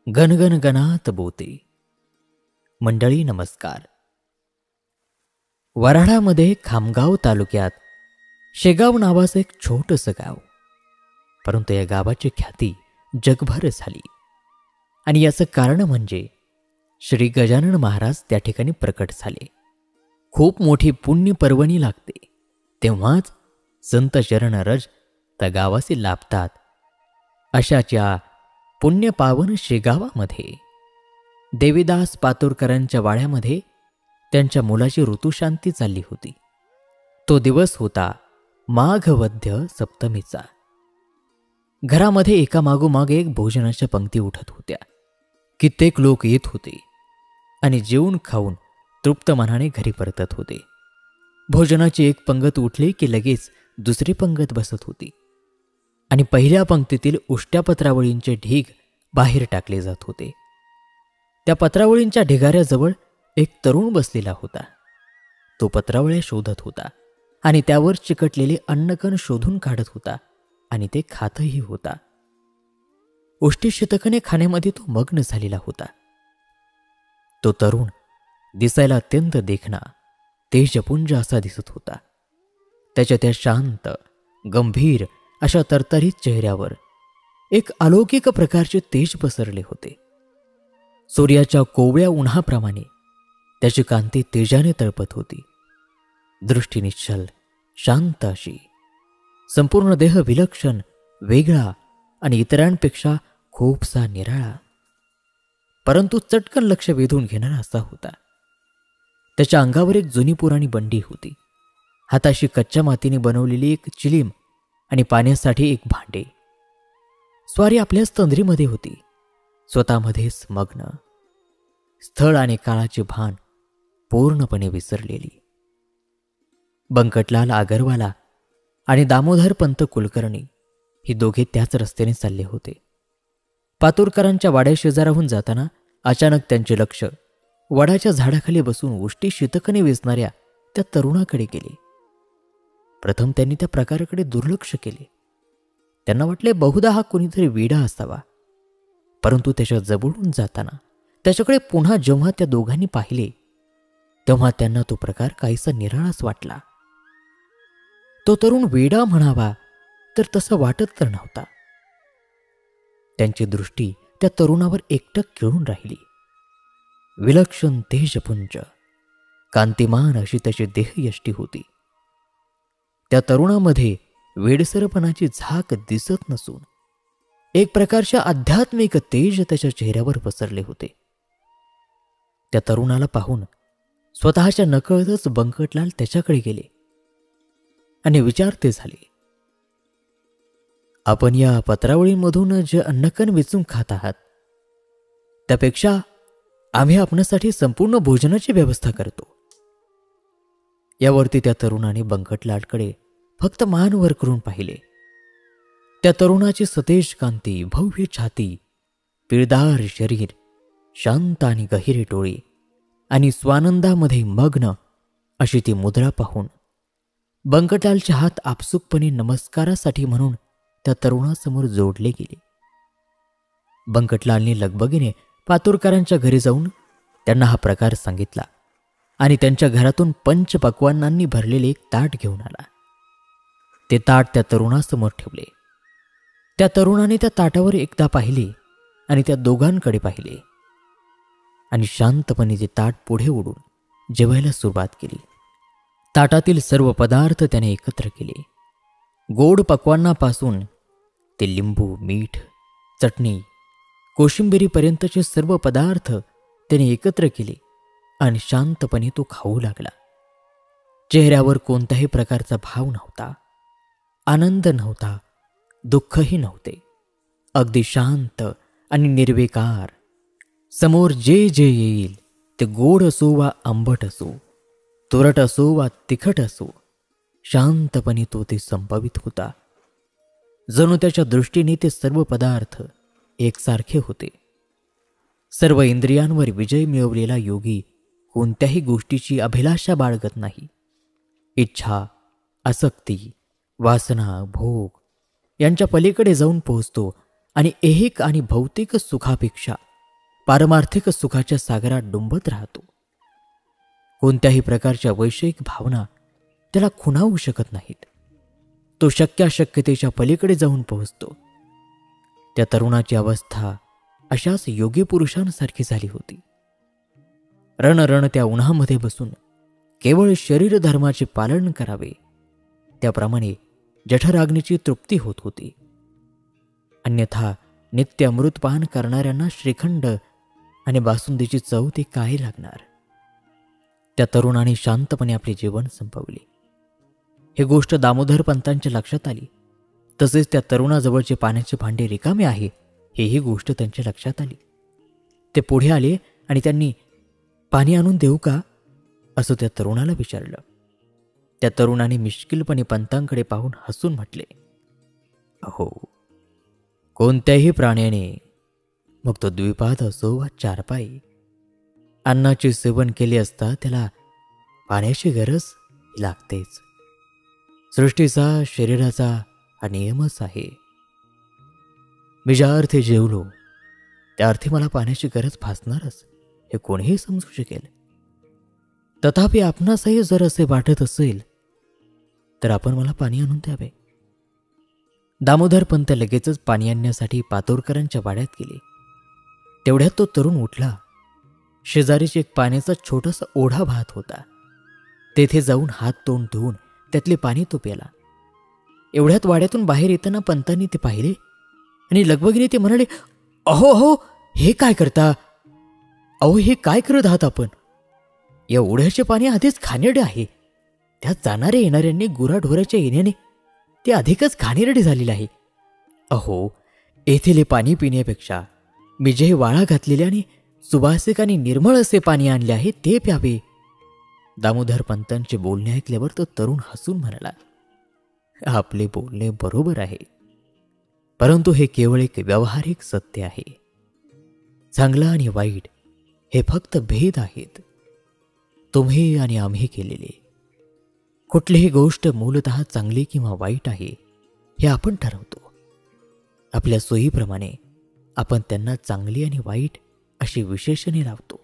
गणगण गणात बोते. मंडळी नमस्कार. वऱ्हाडामध्ये खामगाव तालुक्यात शेगाव नावाचं एक छोटंसं गाव, परंतु या गावाची ख्याती जगभर झाली. आणि याचं कारण म्हणजे श्री गजानन महाराज त्या ठिकाणी प्रकट झाले. खूप मोठी पुण्य पर्वणी लागते, तेव्हाच संत शरण रज त्या गावाशी लाभतात. अशाच्या पुण्यपावन शेगावामध्ये देवीदास पातुरकरांच्या वाड्यामध्ये त्यांच्या मुलाची ऋतुशांती चालली होती. तो दिवस होता माघ वद्य सप्तमीचा. घरामध्ये एकामागोमाग एक भोजनाच्या पंक्ती उठत होत्या. कित्येक लोक येत होते आणि जेवून खाऊन तृप्त मनाने घरी परतत होते. भोजनाची एक पंगत उठली की लगेच दुसरी पंगत बसत होती आणि पहिल्या पंक्तीतील उष्ट्या पत्रावळींचे ढीग बाहेर टाकले जात होते. त्या पत्रावळींच्या ढिगाऱ्याजवळ एक तरुण बसलेला होता. तो पत्रावळ्या शोधत होता आणि त्यावर चिकटलेले अन्नकण शोधून काढत होता आणि ते खातही होता. उष्टी शीतकणे खाण्यामध्ये तो मग्न झालेला होता. तो तरुण दिसायला अत्यंत देखणा, तेजपुंज असा दिसत होता. त्याच्या त्या शांत गंभीर अशा तरतरीत चेहऱ्यावर एक अलौकिक प्रकारचे तेज पसरले होते. सूर्याच्या कोवळ्या उन्हाप्रमाणे त्याची कांती तेजाने तळपत होती. दृष्टी निश्चल, शांत अशी. संपूर्ण देह विलक्षण, वेगळा आणि इतरांपेक्षा खूपसा निराळा, परंतु चटकन लक्ष वेधून घेणारा असा होता. त्याच्या अंगावर एक जुनी पुराणी बंडी होती. हाताशी कच्च्या मातीने बनवलेली एक चिलीम आणि पाण्यासाठी एक भांडे. स्वारी आपल्याच तंद्रीमध्ये होती, स्वतःमध्येच मग्न. स्थळ आणि काळाचे भान पूर्णपणे विसरलेली. बंकटलाल आगरवाला आणि दामोदर पंत कुलकर्णी ही दोघे त्याच रस्त्याने चालले होते. पातुरकरांच्या वाड्याशेजाराहून जाताना अचानक त्यांचे लक्ष वडाच्या झाडाखाली बसून उष्टी शीतकणे वेचणाऱ्या त्या तरुणाकडे गेले. प्रथम त्यांनी त्या प्रकाराकडे दुर्लक्ष केले. त्यांना वाटले बहुधा हा कोणीतरी वेडा असावा, परंतु त्याच्या जवळून जाताना त्याच्याकडे पुन्हा जेव्हा त्या दोघांनी पाहिले तेव्हा त्यांना तो प्रकार काहीसा निराळाच वाटला. तो तरुण वेडा म्हणावा तर तसं वाटत तर नव्हता. त्यांची दृष्टी त्या तरुणावर एकटक खिळून राहिली. विलक्षण तेजपुंज, कांतिमान अशी त्याची देहयष्टी होती. त्या तरुणामध्ये वेडसरपणाची झाक दिसत नसून एक प्रकारच्या आध्यात्मिक तेज त्याच्या चेहऱ्यावर पसरले होते. त्या तरुणाला पाहून स्वतःच्या नकळतच बंकटलाल त्याच्याकडे गेले आणि विचारते झाले, आपण या पत्रावळीमधून जे अन्नकण वेचून खात आहात त्यापेक्षा आम्ही आपणासाठी संपूर्ण भोजनाची व्यवस्था करतो. यावरती त्या तरुणाने बंकटलालकडे फक्त मान वर करून पाहिले. त्या तरुणाची सतेज कांती, भव्य छाती, पिळदार शरीर, शांत आणि गहिरे डोळे आणि स्वानंदामध्ये मग्न अशी ती मुद्रा पाहून बंकटलालचे हात आपसुकपणे नमस्कारासाठी म्हणून त्या तरुणासमोर जोडले गेले. बंकटलालने लगबगीने पातुरकरांच्या घरी जाऊन त्यांना हा प्रकार सांगितला आणि त्यांच्या घरातून पंचपक्वान्नांनी भरलेले एक ताट घेऊन आला. ते ताट त्या तरुणासमोर ठेवले. त्या तरुणाने त्या ताटावर एकदा पाहिले आणि त्या दोघांकडे पाहिले आणि शांतपणे ते ताट पुढे ओढून जेवायला सुरुवात केली. ताटातील सर्व पदार्थ त्याने एकत्र केले. गोड पक्वान्नापासून ते लिंबू, मीठ, चटणी, कोशिंबिरीपर्यंतचे सर्व पदार्थ त्याने एकत्र केले आणि शांतपणे तो खाऊ लागला. चेहऱ्यावर कोणत्याही प्रकारचा भाव नव्हता, आनंद नव्हता, दुःखही नव्हते. अगदी शांत आणि निर्विकार. समोर जे जे येईल ते गोड असो वा आंबट असो, तुरट असो वा तिखट असो, शांतपणे तो ते संभवित होता. जणू त्याच्या दृष्टीने ते सर्व पदार्थ एकसारखे होते. सर्व इंद्रियांवर विजय मिळवलेला योगी कोणत्याही गोष्टीची अभिलाषा बाळगत नाही. इच्छा, आसक्ती, वासना, भोग यांच्या पलीकडे जाऊन पोहोचतो आणि ऐहिक आणि भौतिक सुखापेक्षा पारमार्थिक सुखाच्या सागरात डुंबत राहतो. कोणत्याही प्रकारच्या वैषयिक भावना त्याला खुणावू शकत नाहीत. तो शक्याशक्यतेच्या पलीकडे जाऊन पोहोचतो. त्या तरुणाची अवस्था अशाच योगी पुरुषांसारखी झाली होती. रण त्या उन्हामध्ये बसून केवळ शरीर धर्माचे पालन करावे त्याप्रमाणे जठराग्नीची तृप्ती होत होती. अन्यथा नित्य अमृतपान करणाऱ्यांना श्रीखंड आणि बासुंदीची चव ते काय लागणार. त्या तरुणाने शांतपणे आपले जीवन संपवले. ही गोष्ट दामोदर पंतांच्या लक्षात आली. तसेच त्या तरुणाजवळचे पाण्याचे भांडे रिकामे आहे ही गोष्ट त्यांच्या लक्षात आली. ते पुढे आले आणि त्यांनी पाणी आणून देऊ का असं त्या तरुणाला विचारलं. त्या तरुणाने मिश्किलपणे पंतांकडे पाहून हसून म्हटले, अहो, कोणत्याही प्राण्याने, मग तो द्विपाद असो वा चारपाई, अन्नाचे सेवन केले असता त्याला पाण्याची गरज लागतेच. सृष्टीचा शरीराचा हा नियमच आहे. मी ज्या अर्थी जेवलो त्या अर्थी मला पाण्याची गरज भासणारच हे कोणीही समजू शकेल. तथापि आपणासही जर असे वाटत असेल तर आपण मला पाणी आणून द्यावे. दामोदर पंत लगेचच पाणी आणण्यासाठी पातोरकरांच्या वाड्यात गेले. तेवढ्यात तो तरुण उठला. शेजारीच एक पाण्याचा छोटासा ओढा वाहत होता. तेथे जाऊन हात तोंड धुवून त्यातले पाणी तो प्याला. एवढ्यात वाड्यातून बाहेर येताना पंतांनी ते पाहिले आणि लगबगीने ते म्हणाले, अहो अहो, हे काय करता? अहो, हे काय करत आहात आपण? या ओढ्याचे पाणी आधीच घाणेरडे आहे. त्यात जाणाऱ्या येणाऱ्यांनी गुराढोराच्या येण्याने ते अधिकच घाणेरडे झालेले आहे. अहो, येथील पाणी पिण्यापेक्षा मी जे वाळा घातलेले आणि सुवासिक आणि निर्मळ असे पाणी आणले आहे ते प्यावे. दामोदर पंतांचे बोलणे ऐकल्यावर तो तरुण हसून म्हणाला, आपले बोलणे बरोबर आहे, परंतु हे केवळ एक व्यावहारिक सत्य आहे. चांगलं आणि वाईट हे फक्त भेद आहेत. तुम्ही आणि आम्ही केलेले. कुठलीही गोष्ट मूलतः चांगली किंवा वाईट आहे हे आपण ठरवतो. आपल्या सोयीप्रमाणे आपण त्यांना चांगली आणि वाईट अशी विशेषणे लावतो.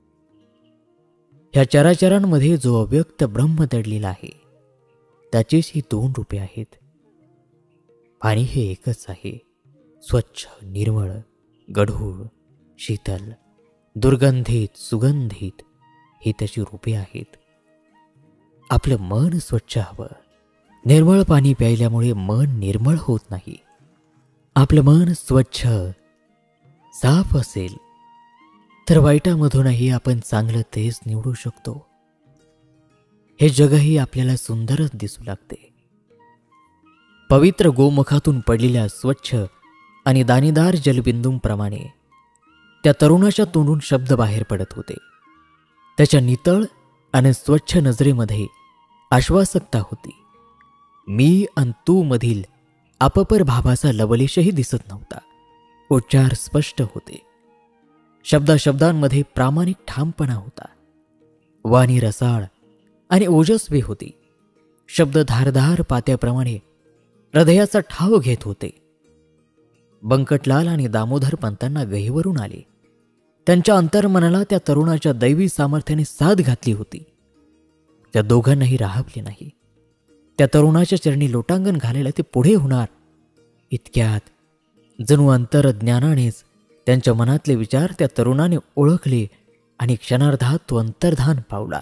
ह्या चराचरांमध्ये जो अव्यक्त ब्रह्म दडलेला आहे त्याचीच ही दोन रूपे आहेत. पाणी हे एकच आहे. स्वच्छ, निर्मळ, गढूळ, शीतल, दुर्गंधित, सुगंधित ही त्याची रूपे आहेत. आपलं मन स्वच्छ हवं. निर्मळ पाणी प्यायल्यामुळे मन निर्मळ होत नाही. आपलं मन स्वच्छ, साफ असेल तर वाईटामधूनही आपण चांगलं तेच निवडू शकतो. हे जगही आपल्याला सुंदरच दिसू लागते. पवित्र गोमुखातून पडलेल्या स्वच्छ आणि दाणेदार जलबिंदूंप्रमाणे त्या तरुणाच्या तोंडून शब्द बाहेर पडत होते. त्याच्या नितळ आणि स्वच्छ नजरेमध्ये आश्वासकता होती. मी आणि तू मधील अपपर भावाचा लवलेशही दिसत नव्हता. उच्चार स्पष्ट होते. शब्दाशब्दांमध्ये प्रामाणिक ठामपणा होता. वाणी रसाळ आणि ओजस्वी होती. शब्द धारदार पात्याप्रमाणे हृदयाचा ठाव घेत होते. बंकटलाल आणि दामोदर पंतांना गहिवरून आले. त्यांच्या अंतर्मनाला त्या तरुणाच्या दैवी सामर्थ्याने साथ घातली होती. त्या दोघांनाही राहवले नाही. त्या तरुणाच्या चरणी लोटांगण घालायला ते पुढे होणार इतक्यात जणू अंतर्ज्ञानानेच त्यांच्या मनातले विचार त्या तरुणाने ओळखले आणि क्षणार्धात तो अंतर्धान पावला.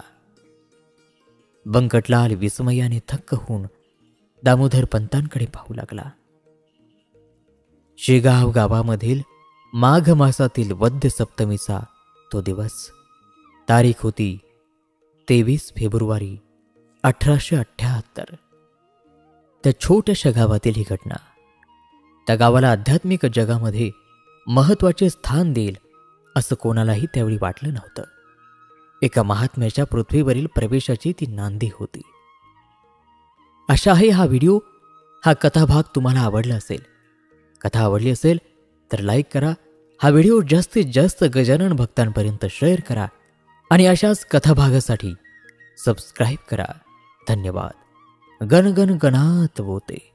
बंकटलाल विस्मयाने थक्क होऊन दामोदर पंतांकडे पाहू लागला. शेगाव गावामधील माघ मासातील वद्य सप्तमीचा तो दिवस. तारीख होती 23 फेब्रुवारी 1878. त्या छोट्याशा गावातील ही घटना त्या गावाला आध्यात्मिक जगामध्ये महत्त्वाचे स्थान देईल असं कोणालाही त्यावेळी वाटलं नव्हतं. एका महात्म्याच्या पृथ्वीवरील प्रवेशाची ती नांदी होती. अशा आहे हा व्हिडिओ. हा कथाभाग तुम्हाला आवडला असेल. कथा आवडली असेल तर लाईक करा. हा व्हिडिओ जास्तीत जास्त गजानन भक्तांपर्यंत शेअर करा आणि अशाच कथाभागासाठी सबस्क्राईब करा. धन्यवाद. गण गण गणात बोते.